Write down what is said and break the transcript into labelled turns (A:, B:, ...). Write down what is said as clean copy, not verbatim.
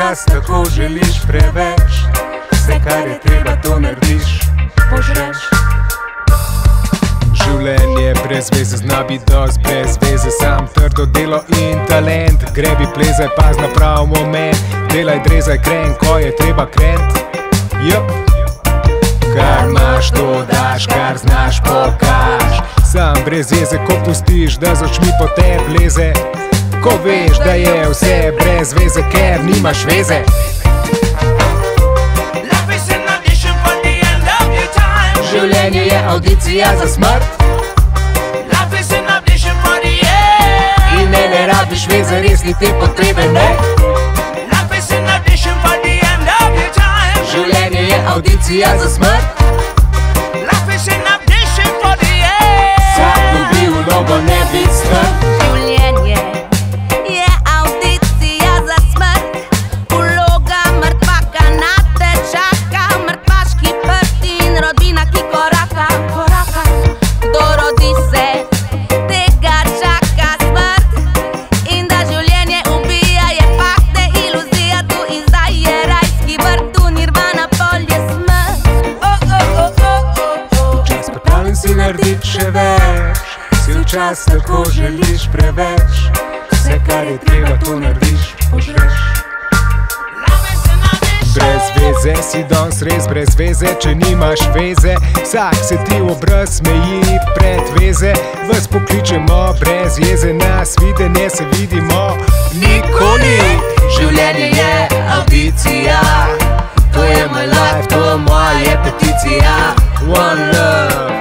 A: včasih tako želiš preveč, vse kar je treba to narediš, požreš. Življenje brez veze zna biti dost brez veze, sam trdo delo in talent, grebi plezaj, paz na prav moment, delaj, drezaj, kren, ko je treba krent. Kar imaš, to daš, kar znaš, pokaž. Sam brez veze, ko pustiš, da z očmi po tebi leze, ko veš, da je vse brez veze, ker nimaš veze. Življenje je audicija za smrt in ne rabiš veze, res ni te potrebe, ne. Življenje je audicija za smrt. Vsak dobi vlogo, ne biti strp.
B: Življenje je audicija za smrt. Vloga mrtvaka na te čaka, mrtvaški prt in rodbina, ki koraka. Kdo rodi se, tega čaka smrt. In da življenje ubija, je fakt, da iluzija tu in zdaj je rajski vrt, tu nirvana, polje smrt.
A: Čas pripravljen si naredit še več, si včas tako želiš preveč, vse kar je treba to narediš, požreš. Brez veze si danes res brez veze, če nimaš veze, vsak se ti v obraz smeji pred veze. Vas pokličemo brez jeze, nas videnje se vidimo nikoli. Življenje je audicija, to je moj life, to moja peticija. One love.